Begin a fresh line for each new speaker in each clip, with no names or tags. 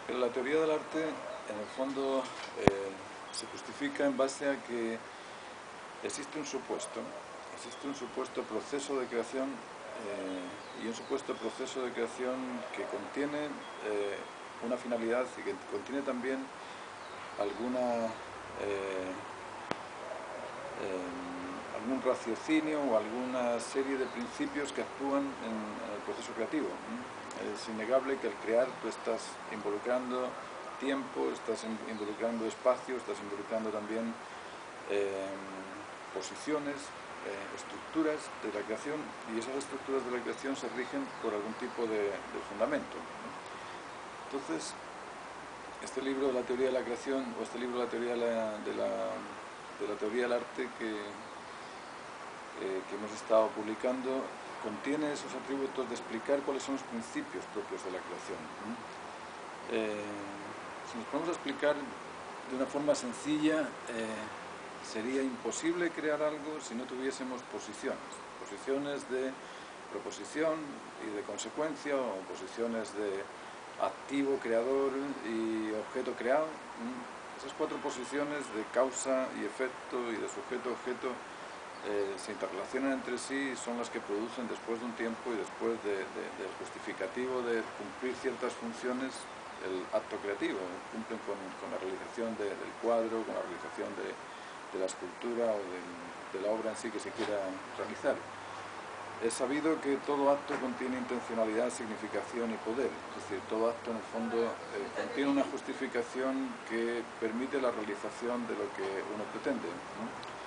Pero la teoría del arte, en el fondo, se justifica en base a que existe un supuesto proceso de creación y un supuesto proceso de creación que contiene una finalidad y que contiene también alguna algún raciocinio o alguna serie de principios que actúan en el proceso creativo. Es innegable que al crear tú estás involucrando tiempo, estás involucrando espacio, estás involucrando también posiciones, estructuras de la creación, y esas estructuras de la creación se rigen por algún tipo de fundamento. Entonces, este libro de la teoría de la creación, o este libro de la teoría de la teoría del arte que hemos estado publicando, contiene esos atributos de explicar cuáles son los principios propios de la creación. Si nos ponemos a explicar de una forma sencilla, sería imposible crear algo si no tuviésemos posiciones de proposición y de consecuencia, o posiciones de activo, creador y objeto creado. Esas cuatro posiciones de causa y efecto y de sujeto-objeto se interrelacionan entre sí y son las que producen, después de un tiempo y después del justificativo de cumplir ciertas funciones, el acto creativo. Cumplen con la realización del cuadro, con la realización de la escultura o de la obra en sí que se quiera realizar. Es sabido que todo acto contiene intencionalidad, significación y poder. Es decir, todo acto en el fondo contiene una justificación que permite la realización de lo que uno pretende, ¿no?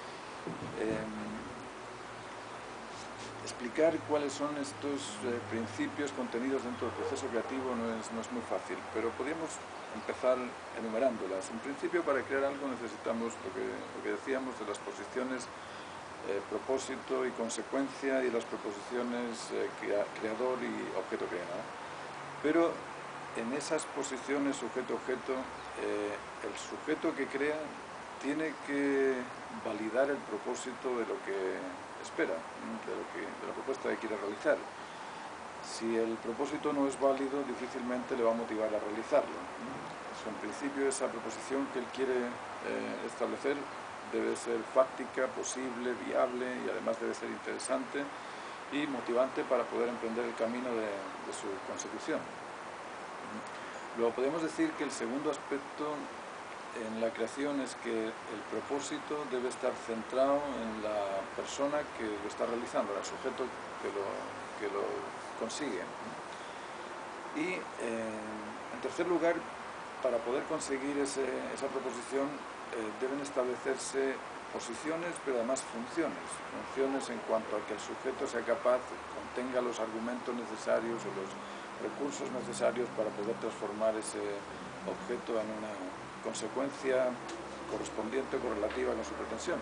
Explicar cuáles son estos principios contenidos dentro del proceso creativo no es muy fácil, pero podríamos empezar enumerándolas. En principio, para crear algo necesitamos lo que decíamos de las posiciones propósito y consecuencia, y las proposiciones creador y objeto creado. Pero en esas posiciones sujeto-objeto, el sujeto que crea tiene que validar el propósito de lo que espera, de la propuesta que quiere realizar. Si el propósito no es válido, difícilmente le va a motivar a realizarlo. En principio, esa proposición que él quiere establecer debe ser fáctica, posible, viable, y además debe ser interesante y motivante para poder emprender el camino de su consecución. Luego podemos decir que el segundo aspecto en la creación es que el propósito debe estar centrado en la persona que lo está realizando, en el sujeto que lo consigue. Y en tercer lugar, para poder conseguir esa proposición, deben establecerse posiciones, pero además funciones en cuanto a que el sujeto sea capaz, contenga los argumentos necesarios o los recursos necesarios para poder transformar ese objeto en una consecuencia correspondiente o correlativa con su pretensión.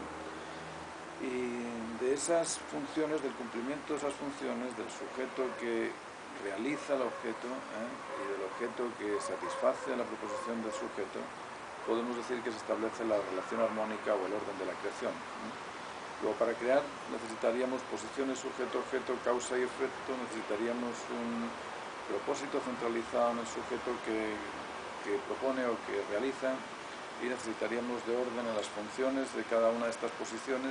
Y de esas funciones, del cumplimiento de esas funciones, del sujeto que realiza el objeto y del objeto que satisface la proposición del sujeto, podemos decir que se establece la relación armónica o el orden de la creación. Luego, para crear necesitaríamos posiciones sujeto-objeto, causa y efecto, necesitaríamos un propósito centralizado en el sujeto que propone o que realiza, y necesitaríamos de orden en las funciones de cada una de estas posiciones.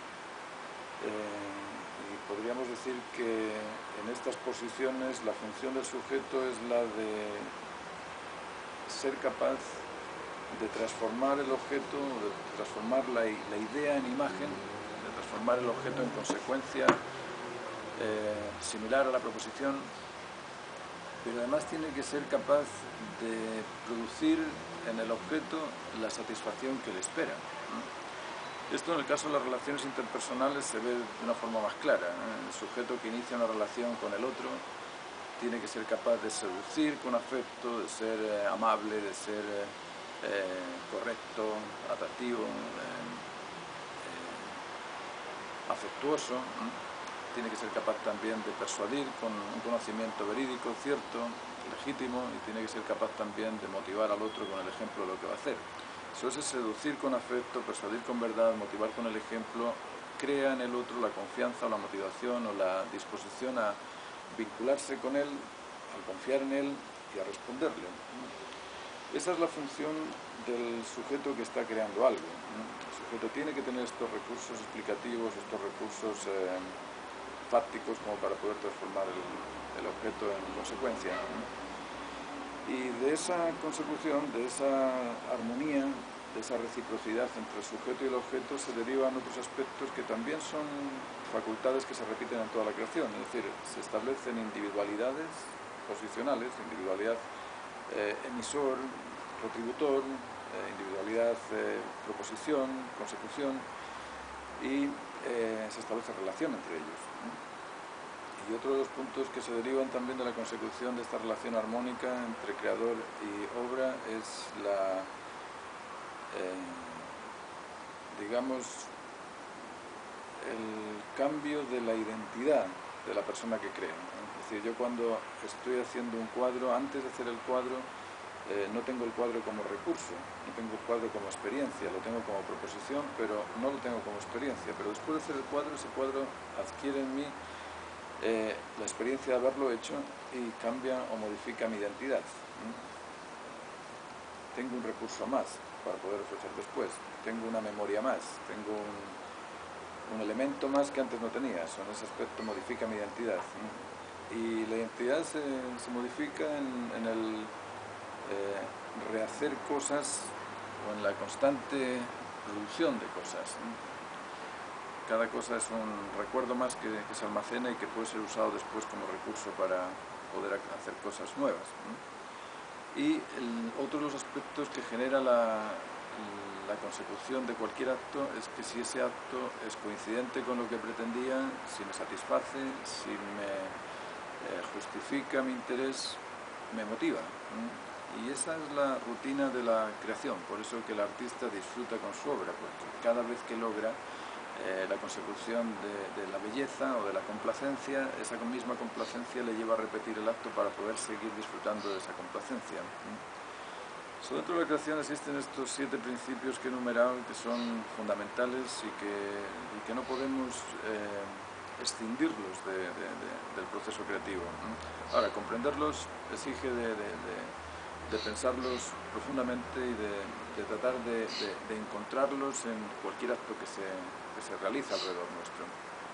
Y podríamos decir que en estas posiciones la función del sujeto es la de ser capaz de transformar el objeto, de transformar la idea en imagen, de transformar el objeto en consecuencia similar a la proposición, pero además tiene que ser capaz de producir en el objeto la satisfacción que le espera. Esto, en el caso de las relaciones interpersonales, se ve de una forma más clara. El sujeto que inicia una relación con el otro tiene que ser capaz de seducir con afecto, de ser amable, de ser correcto, atractivo, afectuoso. Tiene que ser capaz también de persuadir con un conocimiento verídico, cierto, legítimo, y tiene que ser capaz también de motivar al otro con el ejemplo de lo que va a hacer. Eso es seducir con afecto, persuadir con verdad, motivar con el ejemplo, crea en el otro la confianza o la motivación o la disposición a vincularse con él, al confiar en él y a responderle. Esa es la función del sujeto que está creando algo. El sujeto tiene que tener estos recursos explicativos, estos recursos fácticos como para poder transformar el objeto en consecuencia. Y de esa consecución, de esa armonía, de esa reciprocidad entre el sujeto y el objeto se derivan otros aspectos que también son facultades que se repiten en toda la creación. Es decir, se establecen individualidades posicionales, individualidad emisor, retributor, individualidad proposición, consecución, y se establece relación entre ellos. Y otro de los puntos que se derivan también de la consecución de esta relación armónica entre creador y obra es la, digamos, el cambio de la identidad de la persona que crea. Es decir, yo cuando estoy haciendo un cuadro, antes de hacer el cuadro, no tengo el cuadro como recurso, no tengo el cuadro como experiencia, lo tengo como proposición, pero no lo tengo como experiencia. Pero después de hacer el cuadro, ese cuadro adquiere en mí la experiencia de haberlo hecho y cambia o modifica mi identidad. Tengo un recurso más para poder ofrecer después, tengo una memoria más, tengo un elemento más que antes no tenía. Eso, en ese aspecto modifica mi identidad. Y la identidad se modifica en el rehacer cosas o en la constante producción de cosas. Cada cosa es un recuerdo más que se almacena y que puede ser usado después como recurso para poder hacer cosas nuevas. Y otro de los aspectos que genera la consecución de cualquier acto es que si ese acto es coincidente con lo que pretendía, si me satisface, si me justifica mi interés, me motiva. Y esa es la rutina de la creación, por eso que el artista disfruta con su obra, porque cada vez que logra la consecución de la belleza o de la complacencia, esa misma complacencia le lleva a repetir el acto para poder seguir disfrutando de esa complacencia. Dentro de la creación existen estos 7 principios que he enumerado y que son fundamentales y que no podemos escindirlos del proceso creativo. Ahora, comprenderlos exige de pensarlos profundamente y de tratar de encontrarlos en cualquier acto que se realiza alrededor nuestro.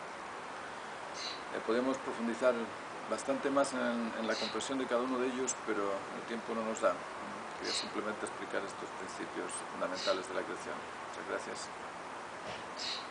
Podemos profundizar bastante más en la comprensión de cada uno de ellos, pero el tiempo no nos da. Quería simplemente explicar estos principios fundamentales de la creación. Muchas gracias.